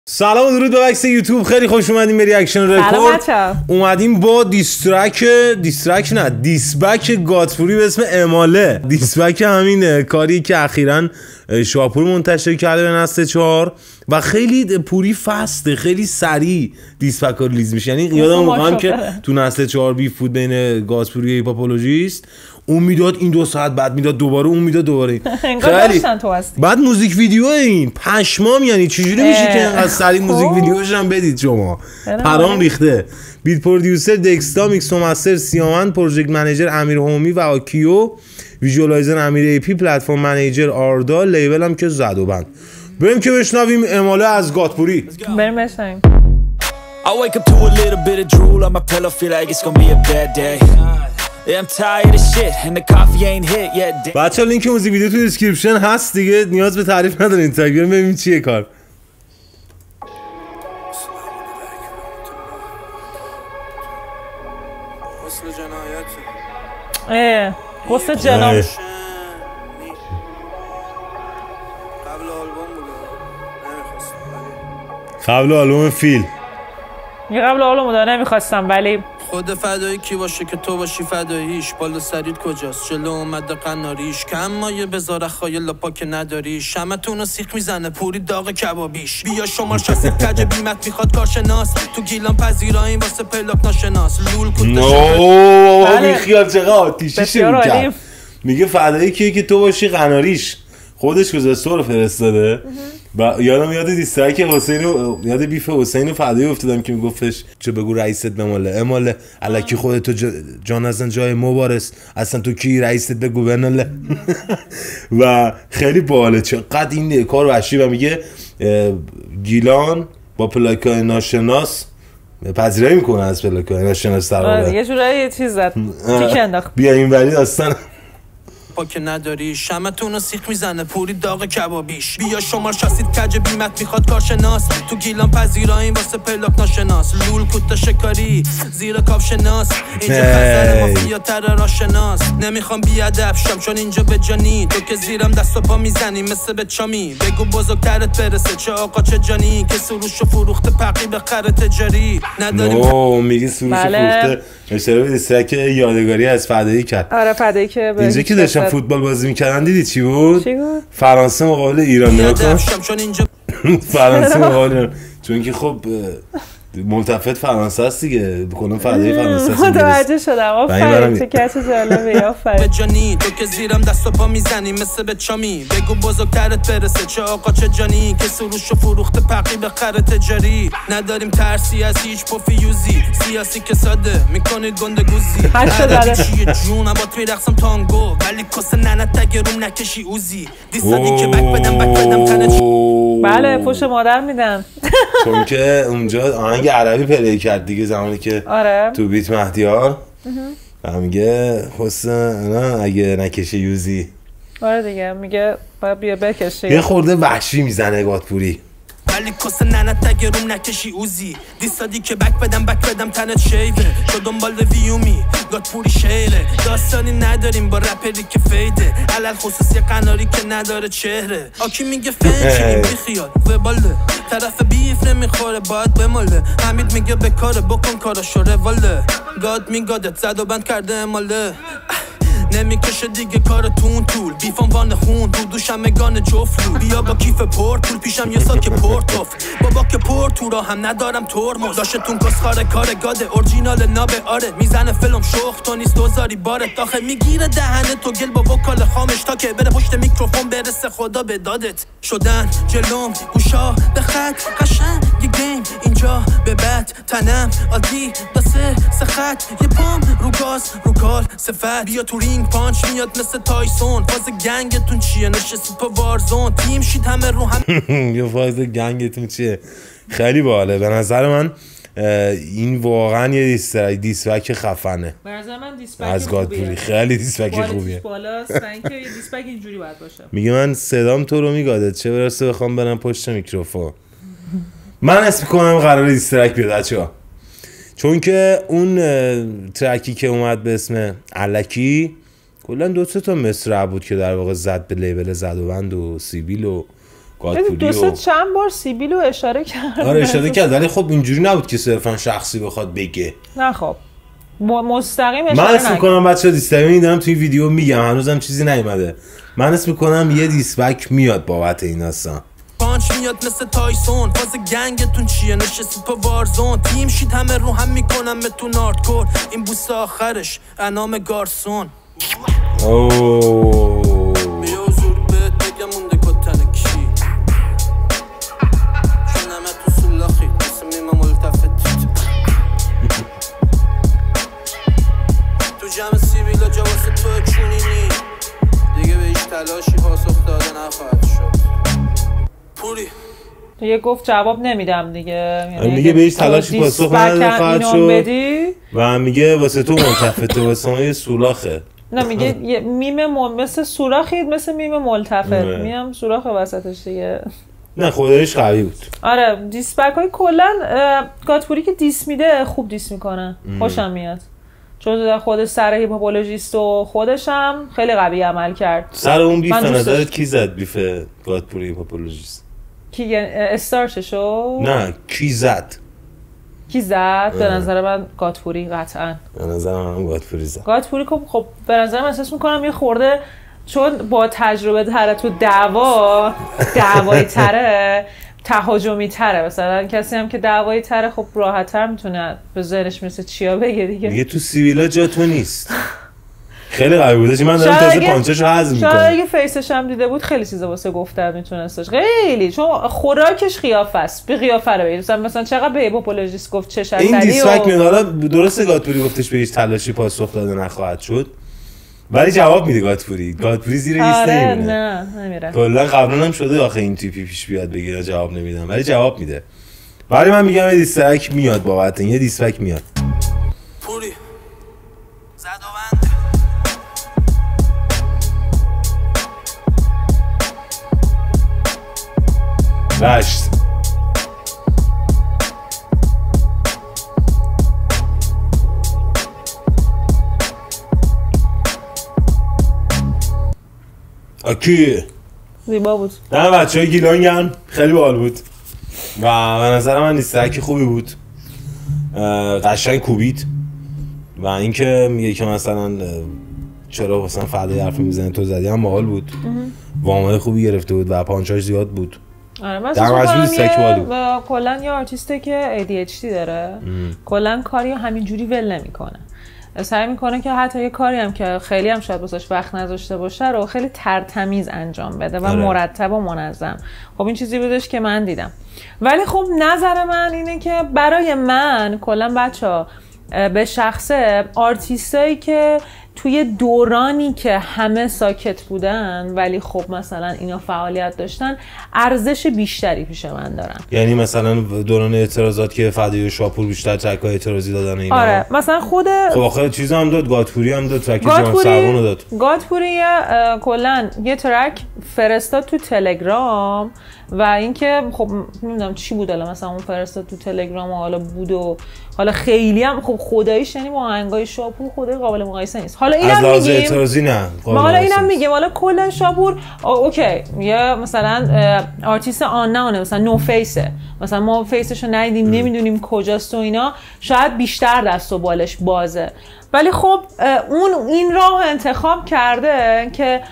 سلام و درود به بکس یوتیوب. خیلی خوش اومدیم به ریاکشن رکورد. اومدیم با دیسبک گاتپوری به اسم اماله. دیسبک همین کاری که اخیراً شاپور منتشر کرده به نسل 4 و خیلی پوری فسته، خیلی سریع دیسبک ها ریلیز میشه. یعنی یادم موقعم که تو نسل 4 بیف بود بین گاتپوری و هیپاپولوژیست، اون میداد این 2 ساعت، بعد میداد دوباره، اون میداد دوباره. خیلی بعد موزیک ویدیو این پشمام، یعنی چجوری میشه که انقدر سریع موزیک ویدیوش هم بدید شما؟ پرام ریخته. بیت پرودیوسر دکستا، میکس و مستر سیامن، پروژکت منیجر امیر هومی و آکیو، ویژوالایزر امیر ای پی، پلتفرم منیجر آردا، لیبل هم که زد و بند. بریم که بشنویم اماله از گاتپوری. بریم بشنویم. I wake up to a little bit of drool on my pillow, feel like it's gonna be a bad day. Yeah, I'm tired of shit and the coffee ain't hit yet. بچه‌ها لینک موزیک ویدیو تو دیسکریپشن هست دیگه، نیاز به تعریف ندارین. تاگیر ببینیم چیه کار. غصه جنایت. قبل آلبوم فیل. یه قبل آلبوم داره نمیخواستم، ولی خود فدایی کی باشه که تو باشی فداییش. بالا سرید کجاست؟ جلو اومده قناریش. کم مایه بذاره خایل پا که نداری. شمتونو سیخ میزنه پوری داغ کبابیش. بیا شمار شاسید کج بیمت میخواد کارشناس. تو گیلان پذیرایی واسه پلاک ناشناس. لول کتش بی خیال چقدر آتیشی شروع کرد. میگه فدایی کیه که تو باشی قناریش. خودش گذاشته رو فرستاده. و یادم یاد دیسترک حسین و یاد بیف حسین و فدایی افتادم که میگفتش چه بگو رئیست بماله اماله الکی خودتو جان ازن جای مبارز اصلا تو کی رئیست بگو بناله. و خیلی باحاله چقدر این کار وحشی. و میگه گیلان با پلاکای ناشناس پذیرایی میکنه از پلاکای ناشناس در واقع. یه جورایی چیز زد تیک انداخت. بیا این ولی داستان پا که نداری. شمتونو سیخ میزنه پوری داغ کبابیش. بیا شمار شاسید کج بیمت میخواد کارشناس. تو گیلان پذیرایی واسه پلاک ناشناس. لول کت شکاری زیر کاف شناس. اینجا خزر مافیا ترر آشناس. نمیخوام بیادب شم چون اینجا به جانی. تو که زیرم دست و پا میزنی مثل به چامی. بگو بزرگترت برسه چه آقا چه جانی. که سروش و فروخته پقی به خر تجاری نداریم. میگه سروش و فروخته اشترا به دیسترک یادگاری از فدایی کرد. آره فدایی که اینجا که داشتن فوتبال بازی میکردن دیدی چی بود؟ چی بود؟ فرانسه مقابل ایران. نگاه کن فرانسه مقابل ایران، چون که خب ملتفت فرانسه است دیگه، بکنم فدایی فرانسه است. متوجه شدم. آفرین چه کچ جالبه. آفرین جانی. تو که زیرم دست و پا میزنی مثل به چامی. بگو بزرگترت برسه چه آقا چه جانی. که سروش و فروخته پقی به خر تجاری نداریم. ترسی از هیچ پوفیوزی. سیاسی که ساده میکنید گندگوزی. هر چیه جون بات میرقصم تانگو. ولی کس ننت اگه روم نکشی اوزی. دیسادی که بک بدم تنه. بله پشت مادر میدن. چون که اونجا آهنگ عربی پلی کرد دیگه زمانی که تو بیت مهدیار و میگه حسن اگه نکشه یوزی. آره دیگه میگه باید بیا بکشه. یه خورده وحشی میزنه گاتپوری. ولی کس ننت اگه روم نکشی اوزی. دیستادی که بک بدم تنت شیوه. تو دنبال ویومی گاتپوری شیره. داستانی نداریم با رپری که فیده. علل خصوصی قناری که نداره چهره. آکی میگه فنچینی بیخیال وباله. طرف بیف نمیخوره باید بماله. حمید میگه بکاره بکن کاراشو رواله. گاد میگادت زد و بند کرده اماله. نمیکشه دیگه کارتون طول. بیفم وان خون دو دوشمگان جفلو. بیا با کیف پورت طول پیشم یه ساک پورتوف. بابا که پورت تو را هم ندارم ترمز. داشتون کسخاره کار گاده اورجینال نابه. آره میزنه فیلم شخ تو نیست دوزاری باره. داخل میگیره دهنه تو گل با وکال خامش. تا که بره پشت میکروفون برسه خدا به دادت. شدن جلوم گوشا به خط قشنگ گیم. اینجا به بد تنم عادی دسته سخت. یه پام رو گاز رو کال صفت. بیا تو رینگ پانچ میاد مثل تایسون. فاز گنگتون چیه؟ نشستید پا وارزون. تیم شید همه رو هم. یه فاز گنگتون چیه؟ خیلی باحاله به نظر من. این واقعا یه دیسبک خفنه. به نظر من دیسبک از گاتپوری خیلی دیسبک خوبیه. بالاست اینکه یه دیسبک اینجوری باید باشه. میگه من صدام تو رو میگاده چه برسه بخوام برم پشت میکروفون. من اسم کنم قرار دیسترک بیاد بچه‌ها. چون که اون ترکی که اومد به اسم الکی کلا 2-3 تا مصرع بود که در واقع زد به لیبل زدوبند و سیبیل و گادپوری دو سه چند بار سیبیلو اشاره کرد. آره اشاره کرد، ولی خب اینجوری نبود که صرفا شخصی بخواد بگه. نه خب مستقیم اشاره من اسم میکنم بچه‌ها دیسلایک میدم توی ویدیو میگم، هنوزم چیزی نیومده. من اسم میکنم یه دیسبک میاد بابت این داستان. پانچ میاد مثل تایسون، فاز گنگتون چیه؟ نشستید پا وارزون، تیم شید همه رو هم میکنم بهتون هاردکور، این بوس آخرش انام گارسون. اوه بیا حضور بهت بگم مونده کتن کی، چون همه تو سولاخی مثل میمه ملتفت تو جمع سیبیلا جا واسه تو چونینی دیگه به هیچ تلاشی پاسخ داده نخواهد شد. پوری دیگه گفت جواب نمیدم دیگه، میگه به هیچ تلاشی پاسخ نخواهد شد و میگه واسه تو ملتفته، واسه ما یه سولاخه. نه میگه میم مثل سوراخید، مثل میم ملتفت، میم سوراخ وسطش دیگه. نه خودش قوی بود. آره دیسبک های کلا گادپوری که دیس میده خوب دیس میکنه، خوشم میاد، چون خود سر هیپوپولوژیست و خودش هم خیلی قوی عمل کرد. سر اون بیف نظرت کی زد؟ بیف گادپوری هیپوپولوژیست کی استارچشو؟ نه کی زد؟ کی زد؟ به نظر من گادپوری قطعا. به نظر من گادپوری زد. گادپوری خب به نظر من احساس میکنم یه خورده چون با تجربه تره تو دعوایی تره، تهاجمی تره، مثلا کسی هم که دعوایی تره خب راحت تر میتونه به ذهنش مثل چیا بگه دیگه تو سیویلا جا تو نیست. خیلی قوی بوده، من دارم تازه پانچشو هضم میکنم. شاید اگه فیسش هم دیده بود خیلی چیزا واسه گفتن میتونستش، خیلی، چون خوراکش قیافه است، به قیافه رو بگید مثلا چقدر به هیپوپولوژیست گفت چش اصلی. این دیسلایک میاد. حالا درسته گادپوری گفتش به هیچ تلاشی پاسخ داده نخواهد شد، ولی جواب میده گادپوری زیر لیست نمیمونه. نه نمیره. کلا قبلا هم شده آخه این تیپی پیش بیاد بگیره جواب نمیدم، ولی جواب میده. ولی من میگم یه دیسلایک میاد بابت این، یه دیسلایک میاد. پوری زدوند رشت اکی زیبا بود. نه بچه‌های گیلانگن خیلی باحال بود و به نظر من دیسلایک خوبی بود، قشنگ کوبید. و اینکه میگه که مثلا چرا مثلا فردای حرفی میزنه تو زدی هم باحال بود، وامای خوبی گرفته بود و پانچاش زیاد بود. آره من کلا یه آرتیسته که ADHD داره، کلا کاری همینجوری ول نمیکنه، سعی میکنه که حتی یه کاری هم که خیلی هم شاید واسش وقت نذاشته باشه رو خیلی ترتمیز انجام بده و مرتب و منظم. خب این چیزی بودش که من دیدم. ولی خب نظر من اینه که برای من کلا بچه‌ها به شخصه آرتیستایی که توی دورانی که همه ساکت بودن ولی خب مثلا اینا فعالیت داشتن ارزش بیشتری پیش من دارن. یعنی مثلا دوران اعتراضات که فدای شاپور بیشتر ترکای اعتراضی دادن اینا. آره مثلا خود خب آخه چیز هم داد، گادپوری هم داد، ترک جان سربون رو داد. گادپوری کلا یه ترک فرستاد تو تلگرام و اینکه خب نمیدونم چی بود، حالا مثلا اون فرستاد تو تلگرام و حالا بود و حالا خیلی هم خب خداییش یعنی با آهنگای شاپور خدای قابل مقایسه نیست. حالا اینم از اعتراضی نه، حالا اینم میگیم حالا کلا شاپور اوکی یا مثلا آرتیست آنونه، مثلا نو فیسه، مثلا ما فیسشو ندیدیم نمیدونیم کجاست و اینا، شاید بیشتر دست و بالش بازه، ولی خب اون این راه انتخاب کرده که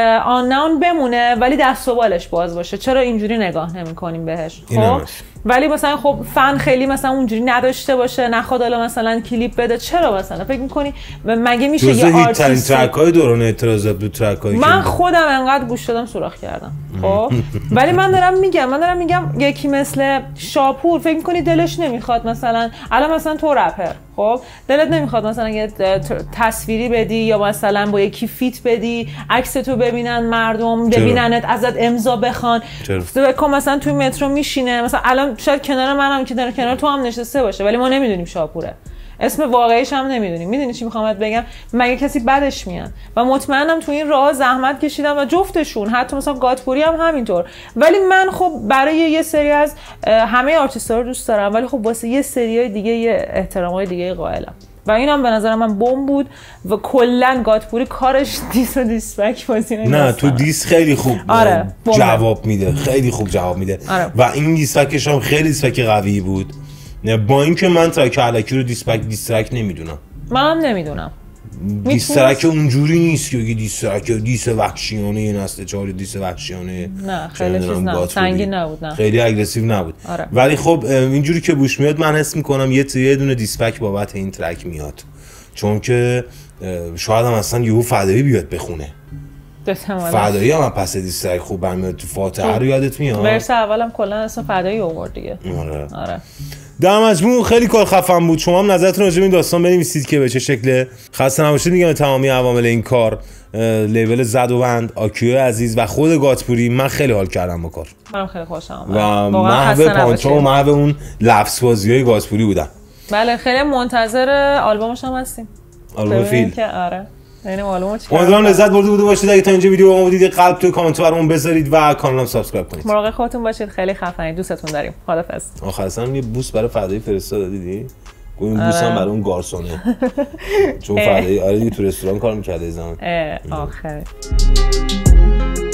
آنون بمونه ولی دست و بالش باز باشه. چرا اینجوری نگاه نمی‌کنیم بهش؟ خب ولی مثلا خب فن خیلی مثلا اونجوری نداشته باشه، نخواد حالا مثلا کلیپ بده، چرا مثلا فکر می‌کنی مگه میشه یه آرتیست ترک‌های دوران اعتراضات بود؟ ترک‌هایی من خودم انقدر گوش دادم سوراخ کردم. خب ولی من دارم میگم یکی مثل شاپور فکر می‌کنی دلش نمیخواد مثلا الان مثلا تو رپر، خب دلت نمیخواد مثلا یه تصویری بدی یا مثلا با یکی فیت بدی، عکس تو ببینن مردم، ببیننت، ازت امضا بخوان، تو مثلا توی مترو میشینه، مثلا الان شاید کنار منم که کنار تو هم نشسته باشه ولی ما نمیدونیم شاپوره، اسم واقعیش هم نمیدونیم. میدونی چی میخوام بگم؟ مگه کسی بدش میاد؟ و مطمئنم تو این راه زحمت کشیدم و جفتشون، حتی مثلا گادپوری هم همینطور. ولی من خب برای یه سری از همه آرتیست‌ها رو دوست دارم ولی خب واسه یه سریای دیگه یه احترامای دیگه قائلم. و اینم به نظر من بمب بود و کلا گاتپوری کارش دیس و دیسپک بازی نه تو دیس خیلی خوب جواب میده، خیلی خوب جواب میده و این دیسپکش هم خیلی دیسپک قوی بود، با اینکه من ترک الکی رو دیسترک نمیدونم. منم نمیدونم. دیسترک اونجوری نیست که دیس وحشیانه یه نسل 4 دیس وحشیانه، نه خیلی چیز نبود، سنگین نبود، نه خیلی اگریسیو نبود. ولی خب اینجوری که بوش میاد من حس میکنم یه دونه دیسپک بابت این ترک میاد، چون که شاید هم اصلا یهو فدایی بیاد بخونه. فدایی هم پس دیسترک خوب برمیاد. تو فاتحه رو یادت میاد ورس اولم کلا اصلا فدایی آورد دیگه. آره در مجموع خیلی کار خفن بود. شما هم نظرتون راجع به این داستان بنویسید که به چه شکله. خسته نباشید میگم تمامی عوامل این کار، لیبل زدوبند، آکیو عزیز و خود گاتپوری. من خیلی حال کردم با کار. منم خیلی خوشم اومد و محو پانچو و محو اون لفظ بازیای گاتپوری بودم. بله خیلی منتظر آلبومش هم هستیم. آلبوم فیل. آره. امیدوارم لذت برده باشید. اگه تا اینجا ویدیو با ما دیدید قلب توی کامنت برامون بذارید و کانالم سابسکرایب کنید. مراقب خودتون باشید. خیلی خفنید. دوستتون داریم. خدافظ. آخر اصلا یه بوس برای فدایی فرستاد دیدی؟ گفتم بوس هم برای اون گارسونه. چون فدایی آره تو رستوران کار می‌کرده زمان. آخر.